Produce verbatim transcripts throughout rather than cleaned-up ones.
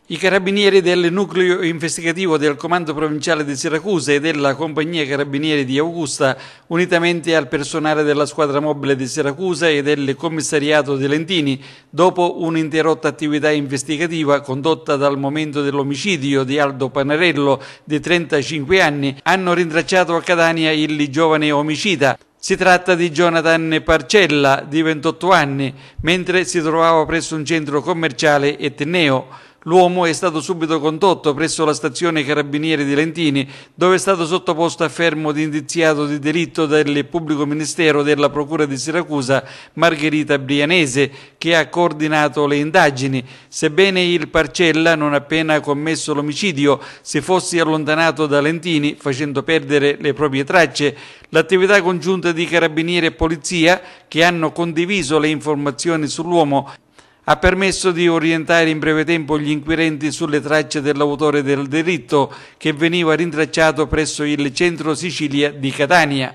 I carabinieri del nucleo investigativo del Comando Provinciale di Siracusa e della Compagnia Carabinieri di Augusta, unitamente al personale della Squadra Mobile di Siracusa e del Commissariato di Lentini, dopo un'interrotta attività investigativa condotta dal momento dell'omicidio di Aldo Panarello, di trentacinque anni, hanno rintracciato a Catania il giovane omicida. Si tratta di Jonathan Parcella, di ventotto anni, mentre si trovava presso un centro commerciale etneo. L'uomo è stato subito condotto presso la stazione Carabinieri di Lentini, dove è stato sottoposto a fermo di indiziato di delitto del pubblico ministero della Procura di Siracusa, Margherita Brianese, che ha coordinato le indagini. Sebbene il Parcella, non appena commesso l'omicidio, si fosse allontanato da Lentini, facendo perdere le proprie tracce, l'attività congiunta di Carabinieri e Polizia, che hanno condiviso le informazioni sull'uomo, ha permesso di orientare in breve tempo gli inquirenti sulle tracce dell'autore del delitto, che veniva rintracciato presso il centro Sicilia di Catania.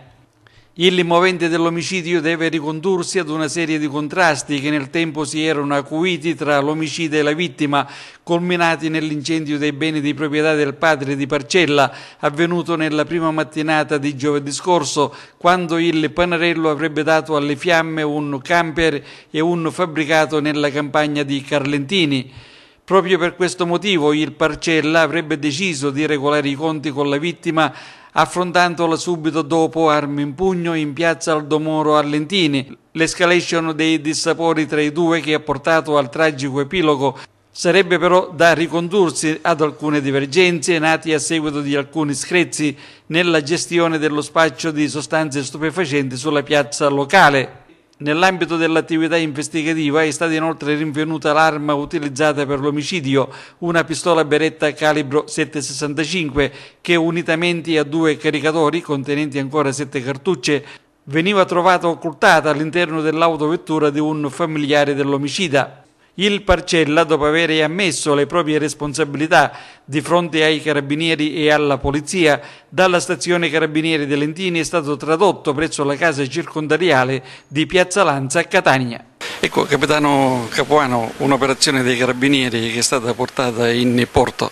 Il movente dell'omicidio deve ricondursi ad una serie di contrasti che nel tempo si erano acuiti tra l'omicida e la vittima, culminati nell'incendio dei beni di proprietà del padre di Parcella, avvenuto nella prima mattinata di giovedì scorso, quando il Panarello avrebbe dato alle fiamme un camper e un fabbricato nella campagna di Carlentini. Proprio per questo motivo il Parcella avrebbe deciso di regolare i conti con la vittima, affrontandola subito dopo, armi in pugno, in piazza Aldomoro a Lentini. L'escalation dei dissapori tra i due, che ha portato al tragico epilogo, sarebbe però da ricondursi ad alcune divergenze nati a seguito di alcuni screzi nella gestione dello spaccio di sostanze stupefacenti sulla piazza locale. Nell'ambito dell'attività investigativa è stata inoltre rinvenuta l'arma utilizzata per l'omicidio, una pistola Beretta calibro sette sessantacinque che, unitamente a due caricatori contenenti ancora sette cartucce, veniva trovata occultata all'interno dell'autovettura di un familiare dell'omicida. Il Parcella, dopo aver ammesso le proprie responsabilità di fronte ai carabinieri e alla polizia, dalla stazione Carabinieri di Lentini è stato tradotto presso la casa circondariale di Piazza Lanza a Catania. Ecco, capitano Capuano, un'operazione dei carabinieri che è stata portata in porto.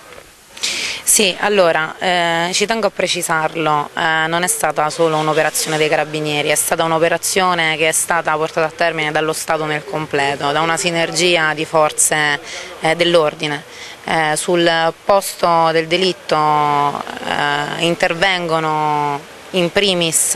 Sì, allora, eh, ci tengo a precisarlo, eh, non è stata solo un'operazione dei carabinieri, è stata un'operazione che è stata portata a termine dallo Stato nel completo, da una sinergia di forze eh, dell'ordine. Eh, sul posto del delitto eh, intervengono in primis,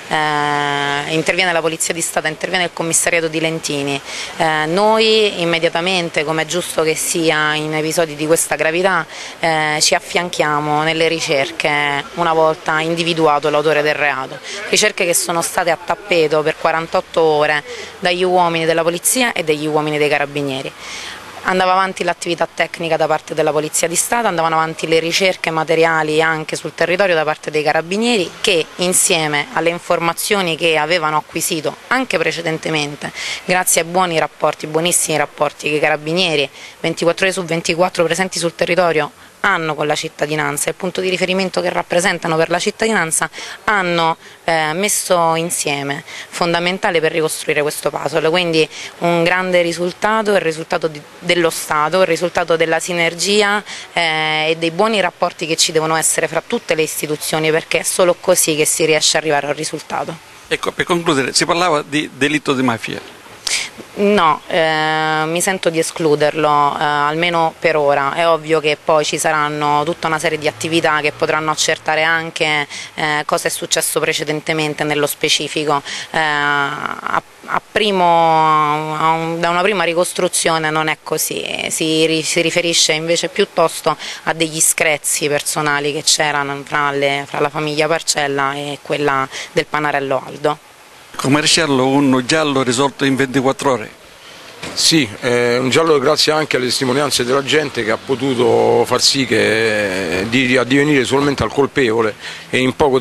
eh, interviene la Polizia di Stato, interviene il Commissariato di Lentini. Eh, noi immediatamente, come è giusto che sia in episodi di questa gravità, eh, ci affianchiamo nelle ricerche una volta individuato l'autore del reato. Ricerche che sono state a tappeto per quarantotto ore dagli uomini della Polizia e dagli uomini dei Carabinieri. Andava avanti l'attività tecnica da parte della Polizia di Stato, andavano avanti le ricerche materiali anche sul territorio da parte dei Carabinieri, che insieme alle informazioni che avevano acquisito anche precedentemente, grazie ai buoni rapporti, buonissimi rapporti che i Carabinieri ventiquattro ore su ventiquattro presenti sul territorio hanno con la cittadinanza, il punto di riferimento che rappresentano per la cittadinanza, hanno eh, messo insieme, fondamentale per ricostruire questo puzzle. Quindi un grande risultato, il risultato di, dello Stato, il risultato della sinergia eh, e dei buoni rapporti che ci devono essere fra tutte le istituzioni, perché è solo così che si riesce ad arrivare al risultato. Ecco, per concludere, si parlava di delitto di mafia. No, eh, mi sento di escluderlo, eh, almeno per ora. È ovvio che poi ci saranno tutta una serie di attività che potranno accertare anche eh, cosa è successo precedentemente nello specifico. Eh, a, a primo, a un, da una prima ricostruzione non è così, si, si riferisce invece piuttosto a degli screzi personali che c'erano fra, fra la famiglia Parcella e quella del Panarello Aldo. Commerciallo, un giallo risolto in ventiquattro ore. Sì, eh, un giallo grazie anche alle testimonianze della gente, che ha potuto far sì che, di addivenire solamente al colpevole e in poco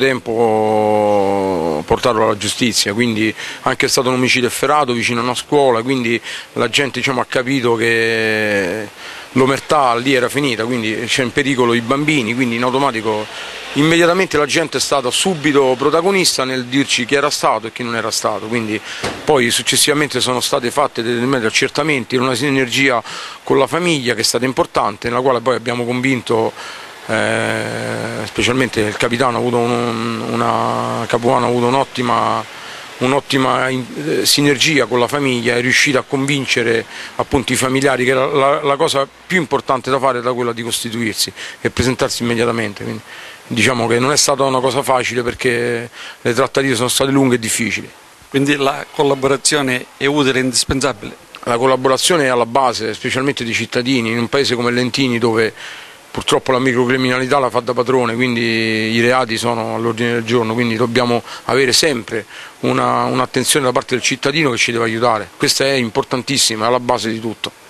tempo portarlo alla giustizia. Quindi anche è stato un omicidio efferato vicino a una scuola, quindi la gente, diciamo, ha capito che l'omertà lì era finita, quindi c'è in pericolo i bambini, quindi in automatico immediatamente la gente è stata subito protagonista nel dirci chi era stato e chi non era stato, quindi poi successivamente sono state fatte dei accertamenti, una sinergia con la famiglia che è stata importante, nella quale poi abbiamo convinto eh, specialmente il capitano ha avuto un, una Capuano ha avuto un'ottima un'ottima sinergia con la famiglia, è riuscita a convincere appunto i familiari che la, la, la cosa più importante da fare era quella di costituirsi e presentarsi immediatamente. Quindi, diciamo che non è stata una cosa facile perché le trattative sono state lunghe e difficili. Quindi la collaborazione è utile e indispensabile? La collaborazione è alla base, specialmente dei cittadini, in un paese come Lentini dove purtroppo la microcriminalità la fa da padrone, quindi i reati sono all'ordine del giorno, quindi dobbiamo avere sempre un'attenzione da parte del cittadino che ci deve aiutare. Questa è importantissima, è alla base di tutto.